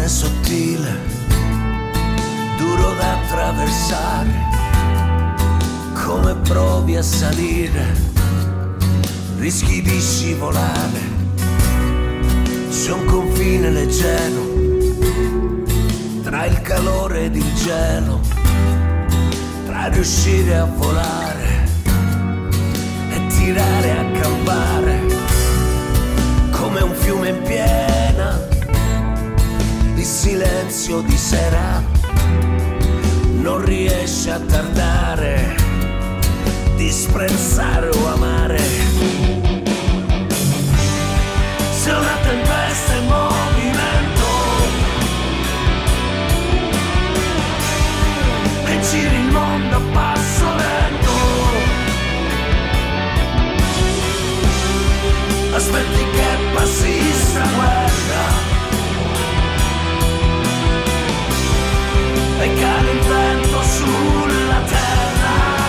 confine sottile, duro da attraversare. Come provi a salire, rischi di scivolare. C'è un confine leggero tra il calore ed il gelo, tra riuscire a volare e tirare a campare. Come un fiume in piena, il silenzio di sera non riesce a tardare, disprezzare o amare. Se una tempesta in movimento e giri il mondo a passo lento, aspetti che passi sta guerra e cade il vento sulla terra.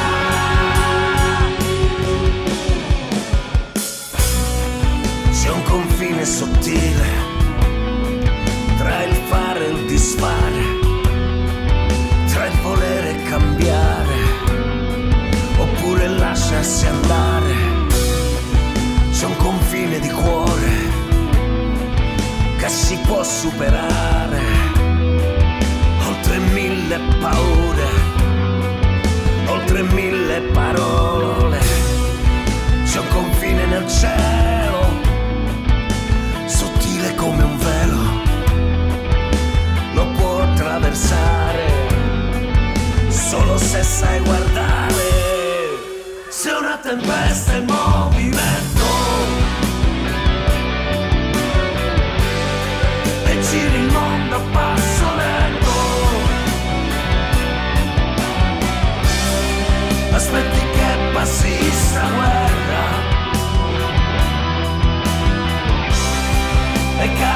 C'è un confine sottile tra il fare e il disfare, tra il volere cambiare oppure lasciarsi andare. C'è un confine di cuore che si può superare, oltre 1000 paure, oltre 1000 parole. C'è un confine nel cielo, sottile come un velo, lo può attraversare solo se sai guardare. Se una tempesta è in movimento e giri il mondo a passo lento, aspetti che passi sta guerra e